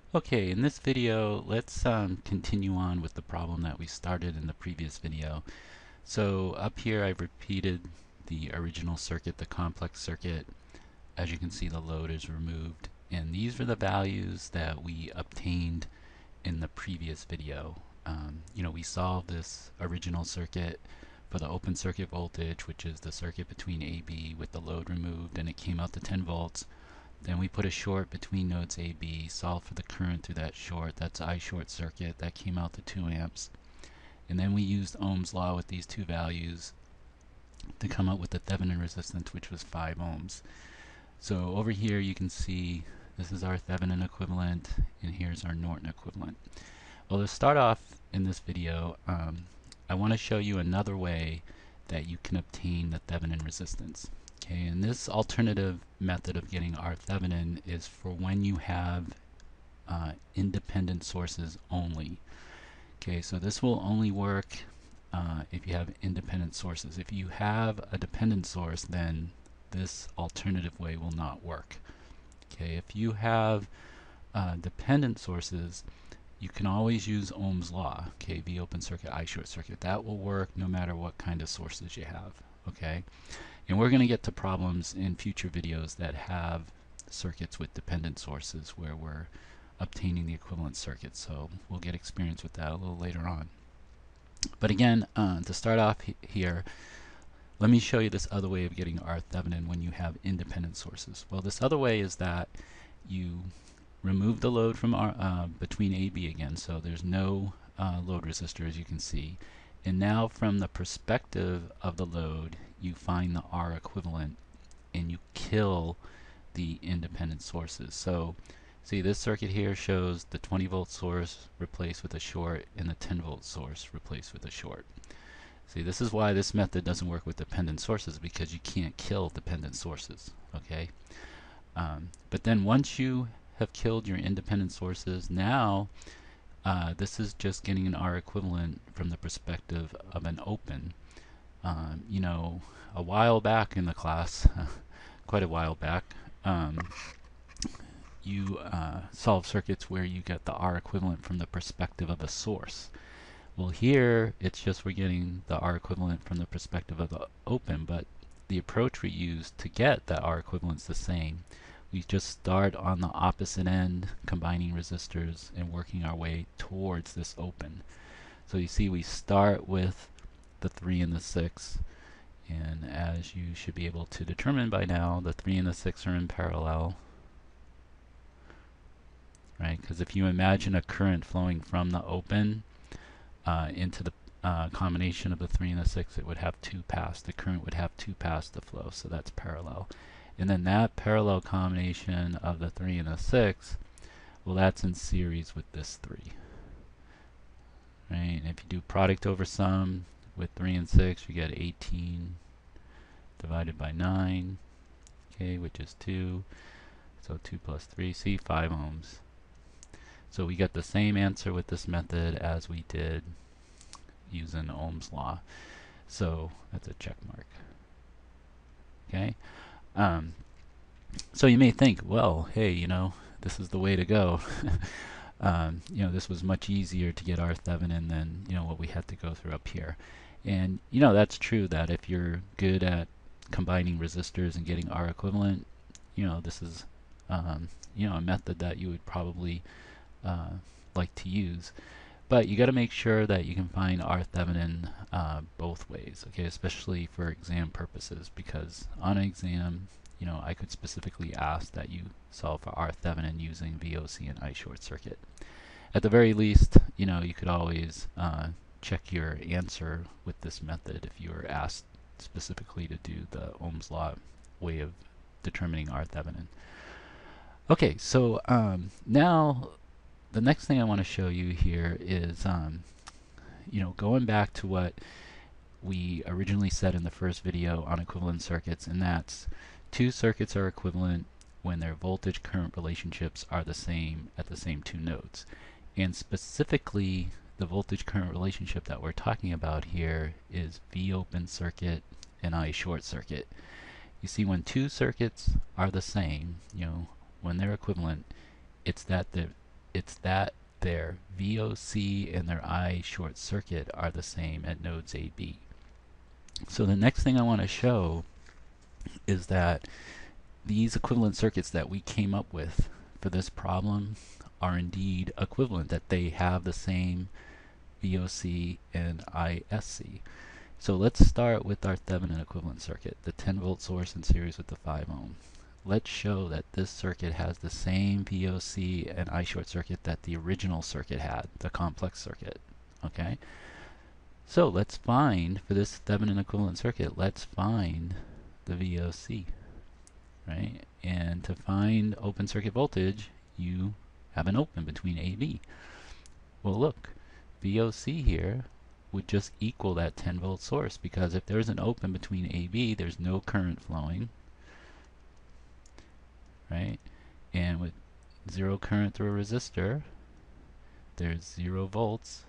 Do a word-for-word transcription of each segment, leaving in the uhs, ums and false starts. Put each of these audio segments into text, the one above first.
Okay, in this video, let's um, continue on with the problem that we started in the previous video. So up here I've repeated the original circuit, the complex circuit. As you can see, the load is removed, and these are the values that we obtained in the previous video. Um, you know, we solved this original circuit for the open circuit voltage, which is the circuit between A B with the load removed, and it came out to ten volts. Then we put a short between nodes A, B, solve for the current through that short. That's I short circuit. That came out to two amps. And then we used Ohm's law with these two values to come up with the Thevenin resistance, which was five ohms. So over here you can see this is our Thevenin equivalent, and here's our Norton equivalent. Well, to start off in this video, um, I want to show you another way that you can obtain the Thevenin resistance. Okay, and this alternative method of getting R Thevenin is for when you have uh, independent sources only. Okay, so this will only work uh, if you have independent sources. If you have a dependent source, then this alternative way will not work. Okay, if you have uh, dependent sources, you can always use Ohm's law. Okay, V open circuit, I short circuit. That will work no matter what kind of sources you have. Okay. And we're going to get to problems in future videos that have circuits with dependent sources where we're obtaining the equivalent circuit. So we'll get experience with that a little later on. But again, uh, to start off he here, let me show you this other way of getting R Thevenin when you have independent sources. Well, this other way is that you remove the load from R, uh, between A, B again. So there's no uh, load resistor, as you can see. And now from the perspective of the load, you find the R equivalent and you kill the independent sources. So see, this circuit here shows the twenty volt source replaced with a short and the ten volt source replaced with a short. See, this is why this method doesn't work with dependent sources, because you can't kill dependent sources. Okay, um, but then once you have killed your independent sources, now uh, this is just getting an R equivalent from the perspective of an open. Um, you know, a while back in the class, quite a while back, um, you uh, solve circuits where you get the R equivalent from the perspective of a source. Well, here it's just we're getting the R equivalent from the perspective of the open, but the approach we use to get that R equivalent is the same. We just start on the opposite end, combining resistors and working our way towards this open. So you see, we start with the three and the six, and as you should be able to determine by now, the three and the six are in parallel, right? Because if you imagine a current flowing from the open uh, into the uh, combination of the three and the six, it would have two paths. The current would have two paths to flow, so that's parallel. And then that parallel combination of the three and the six, well, that's in series with this three, right? And if you do product over sum with three and six, you get eighteen divided by nine, okay, which is two. So two plus three, see, five ohms. So we get the same answer with this method as we did using Ohm's law. So that's a check mark. Okay. Um, so you may think, well, hey, you know, this is the way to go. um, you know, this was much easier to get R Thevenin than, you know, what we had to go through up here. And, you know, that's true that if you're good at combining resistors and getting R equivalent, you know, this is, um, you know, a method that you would probably uh, like to use. But you got to make sure that you can find R Thevenin uh, both ways, okay, especially for exam purposes, because on an exam, you know, I could specifically ask that you solve for R Thevenin using V O C and I short circuit. At the very least, you know, you could always uh, check your answer with this method if you were asked specifically to do the Ohm's law way of determining R Thevenin. Okay, so um, now the next thing I want to show you here is, um, you know, going back to what we originally said in the first video on equivalent circuits, and that's two circuits are equivalent when their voltage current relationships are the same at the same two nodes. And specifically, the voltage current relationship that we're talking about here is V open circuit and I short circuit. You see, when two circuits are the same, you know, when they're equivalent, it's that the It's that their V O C and their I short circuit are the same at nodes A, B. So the next thing I want to show is that these equivalent circuits that we came up with for this problem are indeed equivalent, that they have the same V O C and I S C. So let's start with our Thevenin equivalent circuit, the ten volt source in series with the five ohm. Let's show that this circuit has the same V O C and I short circuit that the original circuit had, the complex circuit. Okay? So let's find, for this Thevenin equivalent circuit, let's find the V O C. Right? And to find open circuit voltage, you have an open between A, B. Well, look, V O C here would just equal that ten volt source, because if there's an open between A, B, there's no current flowing, right? And with zero current through a resistor, there's zero volts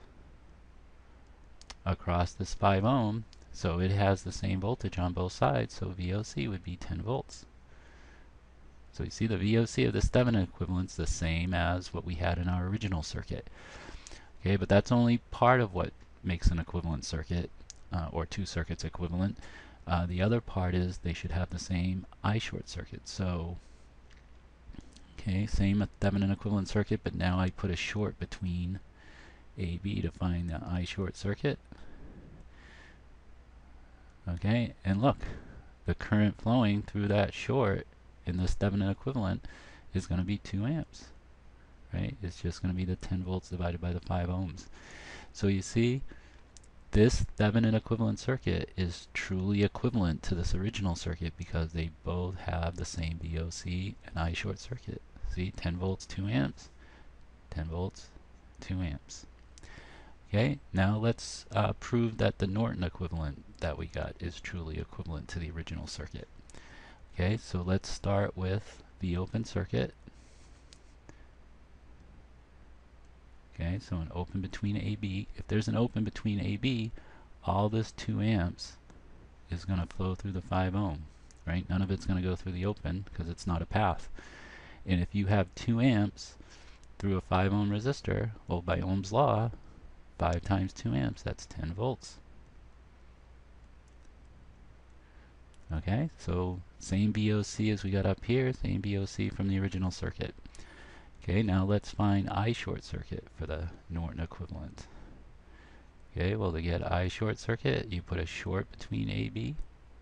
across this five ohm, so it has the same voltage on both sides, so V O C would be ten volts. So you see the V O C of this Thevenin equivalent is the same as what we had in our original circuit. Okay, but that's only part of what makes an equivalent circuit, uh, or two circuits equivalent. Uh, the other part is they should have the same I short circuit. So, okay, same Thevenin equivalent circuit, but now I put a short between A, B to find the I short circuit. Okay, and look, the current flowing through that short in this Thevenin equivalent is going to be two amps. Right? It's just going to be the ten volts divided by the five ohms. So you see, this Thevenin equivalent circuit is truly equivalent to this original circuit because they both have the same V O C and I short circuit. See, ten volts, two amps, ten volts, two amps. Okay, now let's uh, prove that the Norton equivalent that we got is truly equivalent to the original circuit. Okay, so let's start with the open circuit. Okay, so an open between A, B. If there's an open between A, B, all this two amps is going to flow through the five ohm, right? None of it's going to go through the open because it's not a path. And if you have two amps through a five ohm resistor, well, by Ohm's law, five times two amps, that's ten volts. Okay, so same V O C as we got up here, same V O C from the original circuit. Okay, now let's find I short circuit for the Norton equivalent. Okay, well, to get I short circuit, you put a short between A, B.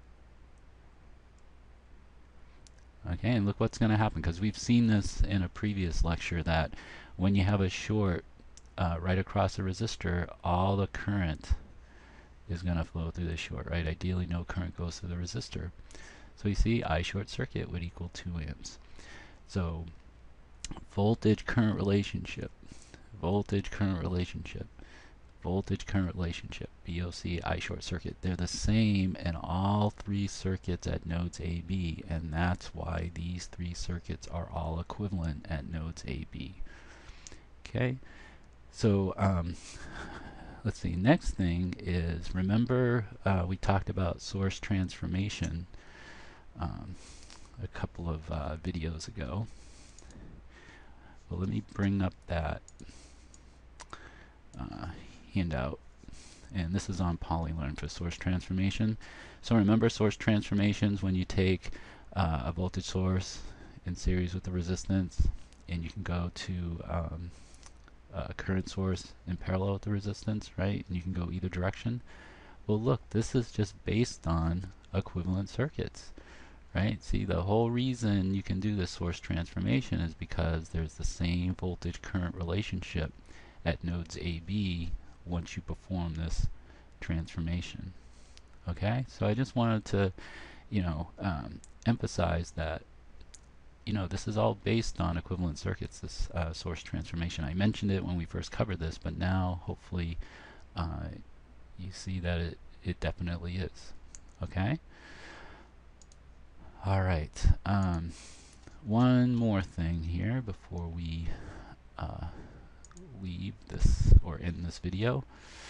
Okay, and look what's going to happen, because we've seen this in a previous lecture, that when you have a short uh, right across a resistor, all the current is going to flow through the short, right? Ideally, no current goes through the resistor. So you see, I short circuit would equal two amps. So voltage current relationship, voltage current relationship, voltage current relationship, V O C, I short circuit, they're the same in all three circuits at nodes A, B, and that's why these three circuits are all equivalent at nodes A, B. Okay, so um, let's see, next thing is, remember uh, we talked about source transformation um, a couple of uh, videos ago. Well, let me bring up that uh, handout, and this is on PolyLearn for source transformation. So remember, source transformations when you take uh, a voltage source in series with the resistance, and you can go to um, a current source in parallel with the resistance, right? And you can go either direction. Well, look, this is just based on equivalent circuits. Right? See, the whole reason you can do this source transformation is because there's the same voltage current relationship at nodes A, B once you perform this transformation. Okay? So I just wanted to, you know, um, emphasize that, you know, this is all based on equivalent circuits, this uh, source transformation. I mentioned it when we first covered this, but now hopefully uh, you see that it, it definitely is. Okay? All right, um, one more thing here before we uh, leave this or end this video.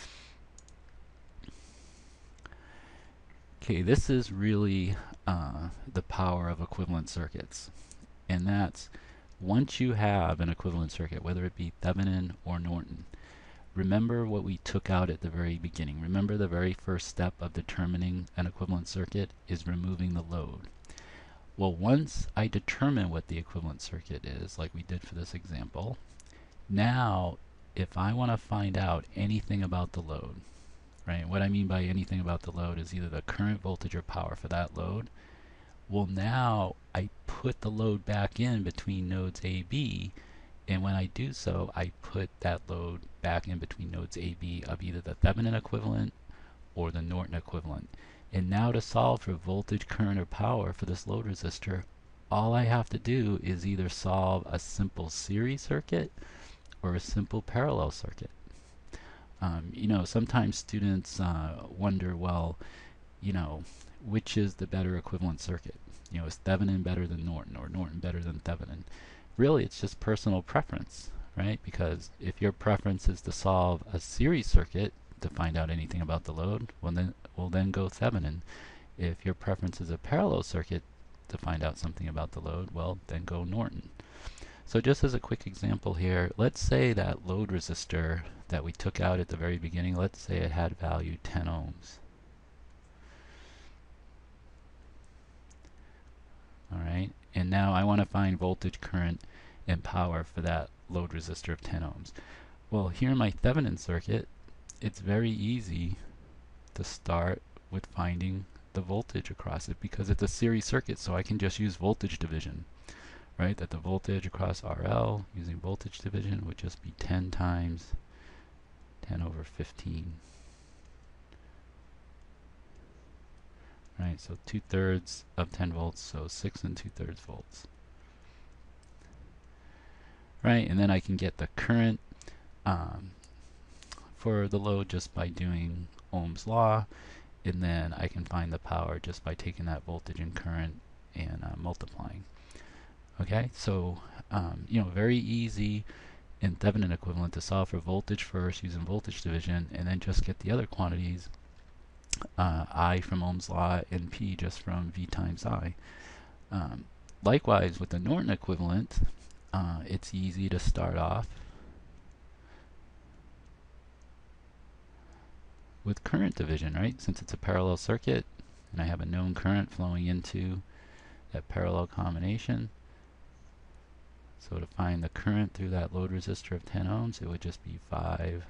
Okay, this is really uh, the power of equivalent circuits, and that's once you have an equivalent circuit, whether it be Thevenin or Norton, remember what we took out at the very beginning. Remember the very first step of determining an equivalent circuit is removing the load. Well, once I determine what the equivalent circuit is, like we did for this example, now if I want to find out anything about the load, right? What I mean by anything about the load is either the current, voltage, or power for that load. Well, now I put the load back in between nodes A, B, and when I do so, I put that load back in between nodes A, B of either the Thevenin equivalent or the Norton equivalent. And now to solve for voltage, current, or power for this load resistor, all I have to do is either solve a simple series circuit or a simple parallel circuit. Um, you know, sometimes students uh, wonder, well, you know, which is the better equivalent circuit? You know, is Thevenin better than Norton or Norton better than Thevenin? Really, it's just personal preference, right? Because if your preference is to solve a series circuit to find out anything about the load, well then, we'll then go Thevenin. If your preference is a parallel circuit to find out something about the load, well, then go Norton. So just as a quick example here, let's say that load resistor that we took out at the very beginning, let's say it had value ten ohms. Alright, and now I want to find voltage, current, and power for that load resistor of ten ohms. Well, here in my Thevenin circuit, it's very easy to start with finding the voltage across it because it's a series circuit, so I can just use voltage division. Right, that the voltage across R L using voltage division would just be ten times ten over fifteen. Right, so two thirds of ten volts, so six and two thirds volts. Right, and then I can get the current um, for the load just by doing Ohm's law, and then I can find the power just by taking that voltage and current and uh, multiplying. Okay, so um, you know, very easy in Thevenin equivalent to solve for voltage first using voltage division, and then just get the other quantities, uh, I from Ohm's law and P just from V times I. Um, likewise, with the Norton equivalent, uh, it's easy to start off with current division, right? Since it's a parallel circuit, and I have a known current flowing into that parallel combination. So to find the current through that load resistor of ten ohms, it would just be five,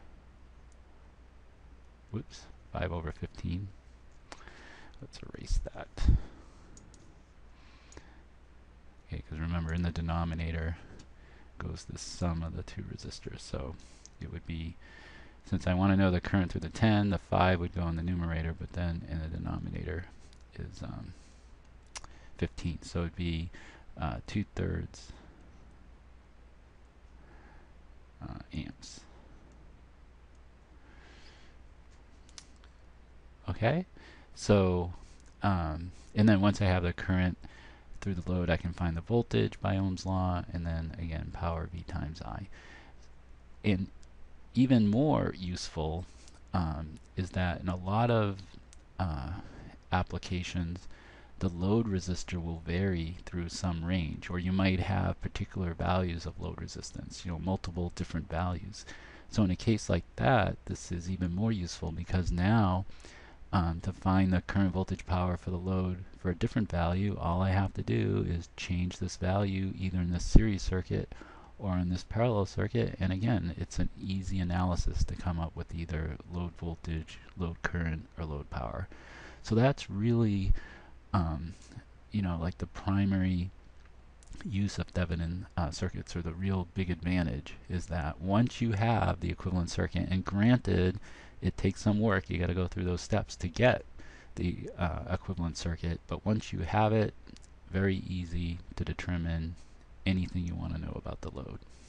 whoops, five over fifteen. Let's erase that. Okay, because remember in the denominator goes the sum of the two resistors. So it would be, since I want to know the current through the ten, the five would go in the numerator, but then in the denominator is um, fifteen. So it would be uh, two thirds Uh, amps. Okay, so um, and then once I have the current through the load, I can find the voltage by Ohm's law, and then again power V times I. And even more useful um, is that in a lot of uh, applications, the load resistor will vary through some range, or you might have particular values of load resistance, you know, multiple different values. So in a case like that, this is even more useful because now um, to find the current, voltage, power for the load for a different value, all I have to do is change this value either in this series circuit or in this parallel circuit, and again, it's an easy analysis to come up with either load voltage, load current, or load power. So that's really Um, you know, like the primary use of Thevenin uh, circuits, or the real big advantage, is that once you have the equivalent circuit, and granted it takes some work, you got to go through those steps to get the uh, equivalent circuit, but once you have it, very easy to determine anything you want to know about the load.